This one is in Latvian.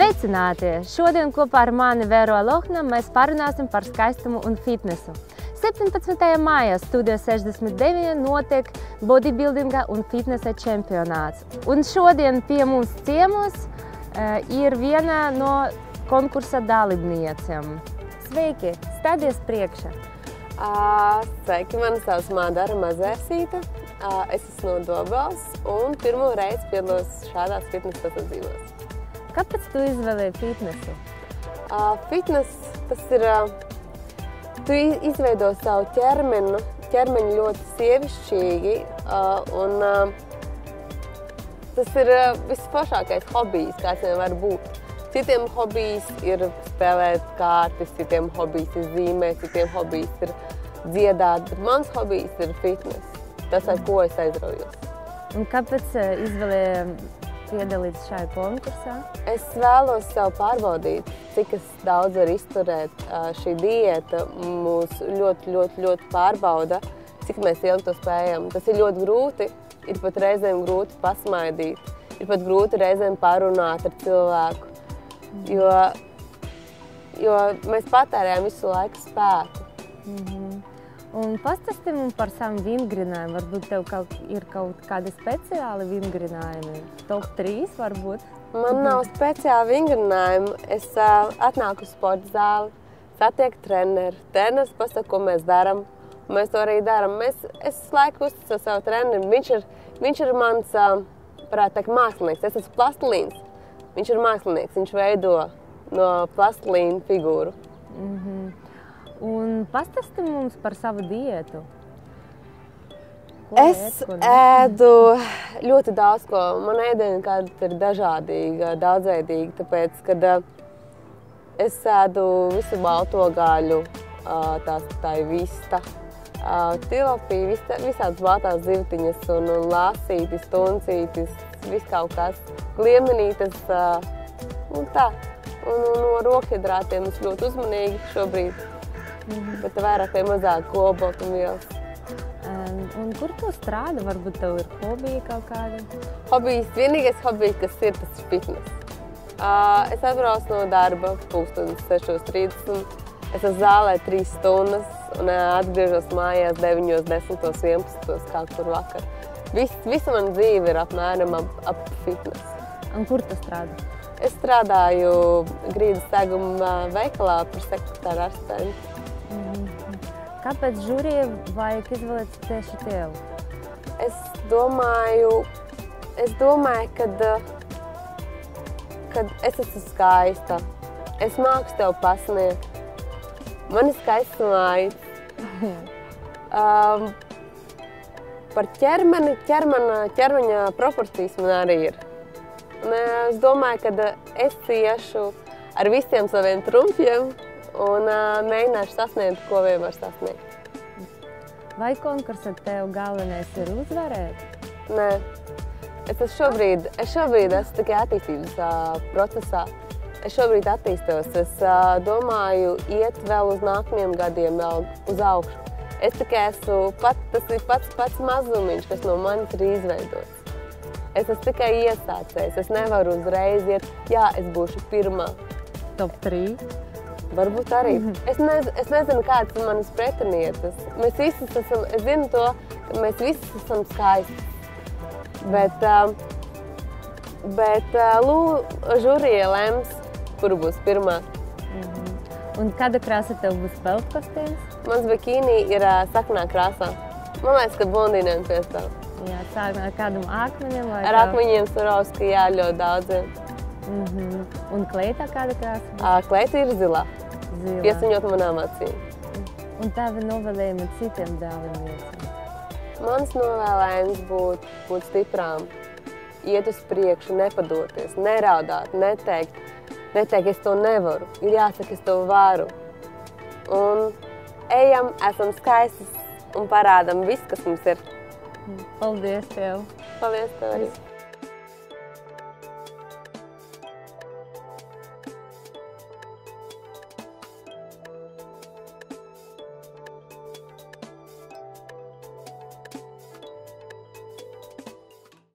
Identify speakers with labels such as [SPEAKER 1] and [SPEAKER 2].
[SPEAKER 1] Sveicināti! Šodien kopā ar mani Vēro Lohna mēs parunāsim par skaistumu un fitnesu. 17. maijā Studio 69 notiek bodybuildinga un fitnesa čempionāts. Un šodien pie mums ciemos ir viena no konkursa dalībniecēm. Sveiki! Stādies priekšā!
[SPEAKER 2] Sveiki! Mani sauc Madara Mazērsīte. Es esmu no Dobels un pirmo reizi piedalos šādās fitnesa sacensībās.
[SPEAKER 1] Kāpēc tu izvēlēji fitnesu?
[SPEAKER 2] Fitnes, tas ir, tu izveido savu ķermeņu ļoti sievišķīgi, un tas ir visforšākais hobijs, kāds vien var būt. Citiem hobijs ir spēlēt kārtas, citiem hobijs ir zīmēt, citiem hobijs ir dziedāt, bet mans hobijs ir fitnes. Tas, ar ko es aizraujos.
[SPEAKER 1] Un kāpēc izvēlēji piedalīties šajā konkursā?
[SPEAKER 2] Es vēlos sev pārbaudīt, cik daudz var izturēt. Šī diēta mūs ļoti pārbauda, cik mēs ilgi to spējam. Tas ir ļoti grūti, ir pat reizēm grūti pasmaidīt, ir pat grūti reizēm parunāt ar cilvēku, jo mēs patērējam visu laiku spēku.
[SPEAKER 1] Un pastāsti mums par savu vingrinājumiem. Varbūt tev ir kaut kādi speciāli vingrinājumi? Top 3 varbūt?
[SPEAKER 2] Man nav speciāli vingrinājumi. Es atnāku uz sporta zāli, satieku treneru. Treneris pasaka, ko mēs darām. Mēs to arī darām. Es laiku uzticu savu treneru. Viņš ir mans, varētu teikt, mākslinieks. Es esmu plastilīns. Viņš ir mākslinieks. Viņš veido no plastilīna figūru.
[SPEAKER 1] Un pastāsti mums par savu diētu.
[SPEAKER 2] Es ēdu ļoti daudz ko. Man ēdiena ir dažādīga, daudzveidīga, tāpēc, kad es ēdu visu balto gaļu, tā ir vista, tilapija, visādas baltās zivtiņas un lasītis, tuncītis, viss kaut kas, gliemenītes un tā. Un no rokhidrātiem es ļoti uzmanīgi šobrīd. Bet vairāk vai mazāk olbaltumvielas.
[SPEAKER 1] Un kur tu strādā? Varbūt tev ir hobija kaut kāda?
[SPEAKER 2] Vienīgais hobijs, kas ir, tas ir fitnes. Es atbraucu no darba 6:30. Es esmu zālē 3 stundas un atgriežos mājās 9, 10, 11, kā kur vakar. Visa mana dzīve ir apmēram ap fitnes.
[SPEAKER 1] Un kur tu strādā?
[SPEAKER 2] Es strādāju Grīdas seguma veikalā par sekretāru asistentu.
[SPEAKER 1] Kāpēc žūrija vajag izvēlēt tieši tevi?
[SPEAKER 2] Es domāju, kad es esmu skaista. Es māku tev pasniegt. Man ir skaists mājas. Par ķermeņa proporcijas man arī ir. Un es domāju, ka es iešu ar visiem saviem trumpiem un mēģināšu sasniegt, ko vien var sasniegt.
[SPEAKER 1] Vai konkursā tev galvenais ir uzvarēt?
[SPEAKER 2] Nē. Es šobrīd esmu tikai attīstības procesā. Es šobrīd attīstos. Es domāju iet vēl uz nākamajiem gadiem, vēl uz augšu. Es tikai tas ir pats mazumiņš, kas no manis ir izveidots. Es esmu tikai iesācējs. Es nevaru uzreiz iet, jā, es būšu pirmā.
[SPEAKER 1] Top 3?
[SPEAKER 2] Varbūt arī. Es nezinu, kādas ir manas pretinieces. Es zinu to, ka mēs visi esam skaisti. Bet žūrija lems, kura būs pirmā.
[SPEAKER 1] Un kāda krāsa tev būs peldkostīms?
[SPEAKER 2] Mans bikīni ir sarkanā krāsā. Man liekas, ka blondīnēm piestāv.
[SPEAKER 1] Jā, ar kādam akmeņiem?
[SPEAKER 2] Ar akmeņiem Swarovski, jā, ļoti daudziem.
[SPEAKER 1] Un kleitā kāda krāsa?
[SPEAKER 2] Kleita ir zilā. Piesaņot manām acīm.
[SPEAKER 1] Un tavi novēlējumi citiem dalībniekiem?
[SPEAKER 2] Mans novēlējums būt stiprām, iet uz priekšu, nepadoties, neraudāt, neteikt, es to nevaru. Ir jāsaka, es to varu. Un ejam, esam skaistas un parādam visu, kas mums ir.
[SPEAKER 1] Paldies tev!
[SPEAKER 2] Paldies tev arī!